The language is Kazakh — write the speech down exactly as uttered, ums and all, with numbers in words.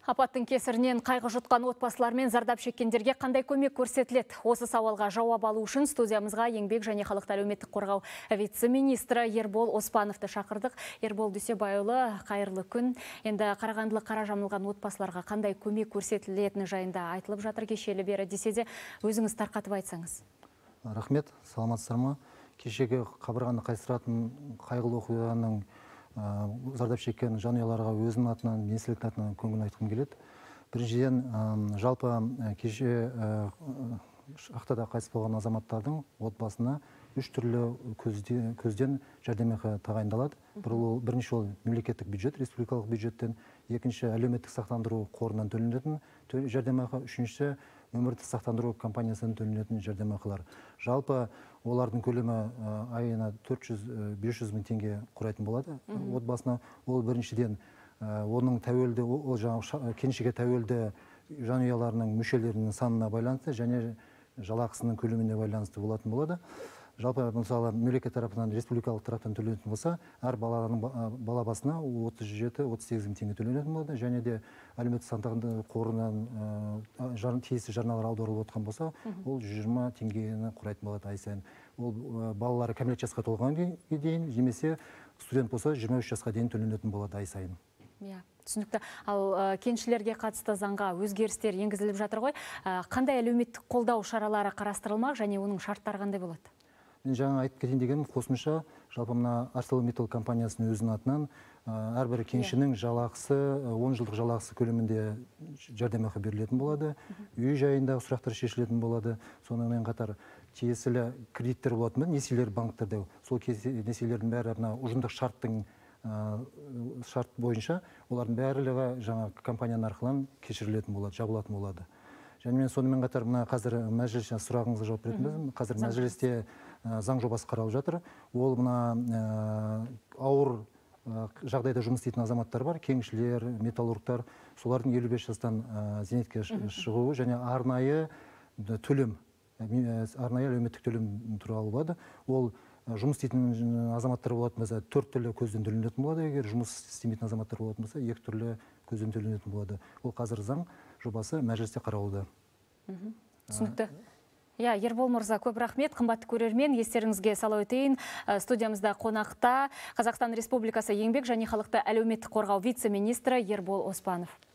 Апаттың кесірінен қайғы жұтқан отбасылар мен зардап шеккендерге қандай көмек көрсетіледі? Осы сауалға жауап алу үшін студиямызға еңбек және халықты әлеуметтік қорғау вице-министрі Ербол Оспановты шақырдық. Ербол Дүйсебайұлы, қайырлы күн. Енді қарағандылық қара жамылған отбасыларға қандай көмек көрсетілетіні жайында айтылып жатыр кешелі бері, десе де өзіңіз тарқатып айтсаңыз. Рахмет, саламатсыздар ма? Кешегі қабырғаны қайыстыратын қайғылы оқиғаның зардап шеккен жанұяларға өзінің атынан, министрліктің атынан көңіл айтқым келеді. Біріншіден, жалпы кеше Ақтауда қайтыс болған азаматтардың отбасына үш түрлі көзден жәрдемақы тағайындалады. Бірінші ол мемлекеттік бюджет, республикалық бюджеттен, екінші әлеуметтік сақтандыру қорынан төленетін жәрдемақы, үшінші өмірлік сақтандыру компаниясынан төленетін жәрдемақылар. Жалпы олардың көлемі айына төрт жүз бес жүз мың теңге құрайтын болады отбасына. Ол біріншіден оның тәуелді, ол жаңағы кеншіге тәуелді жанұяларының мүшелерінің санына байланысты және жалақысының көлеміне байланысты болатын болады. Жалпы мысалы мемлекет тарапынан, республикалық тараптан төленетін болса, әр баланың бала басына отыз жеті отыз сегіз мың теңге төленетін болады. Және де әлеуметтік сақтандыру қорынан тиісті жарналар аударылып отқан болса, ол жүз жиырма теңгені құрайтын болады ай сайын. Ол балалары кәмелет жасқа толғанға дейін, немесе студент болса жиырма үш жасқа дейін төленетін болады ай сайын. Түсінікті. Ал кеншілерге қатысты заңға өзгерістер енгізіліп жатыр ғой. Қандай әлеуметтік қолдау шаралары қарастырылмақ және оның шарттары қандай болады? Мен жаңа айтып кетейін дегенім, қосымша жалпы мына ArcelorMittal компаниясының өзінің атынан әрбір кеншінің жалақысы, он жылдық жалақысы көлемінде жәрдемақы берілетін болады. Үй жайындағы сұрақтар шешілетін болады. Сонымен қатар тиесілі кредиттер болатын, несиелер банктерде. Сол несиелердің бәрі ұжымдық шарттың шарт бойынша олардың барлығы жаңа компанияның арқылы кешірілетін болады, жабылатын болады. Және мен сонымен қатар мына қазір мәжіліс сұрағыңызға жауап беретін. Қазір мәжілісте заң жобасы қаралып жатыр. Ол мына ауыр жағдайда жұмыс істейтін азаматтар бар, кеңшілер, металлургтар, солардың елу бес жастан зейнетке шығуы және арнайы төлем, арнайы әлеуметтік төлем туралы болады. Ол жұмыс істейтін азаматтар болатын болса, төрт түрлі көзден төленетін болады. Егер жұмыс істемейтін азаматтар болатын болса, екі түрлі көзден төленетін болады. Ол қазір заң жобасы мәжілісте қаралуда. Түсінікті. Ербол мырза, көп рахмет. Қымбатты көрермен, естеріңізге сала өтейін. Студиямызда қонақта Қазақстан Республикасы еңбек және халықты әлеуметтік қорғау вице-министрі Ербол Оспанов.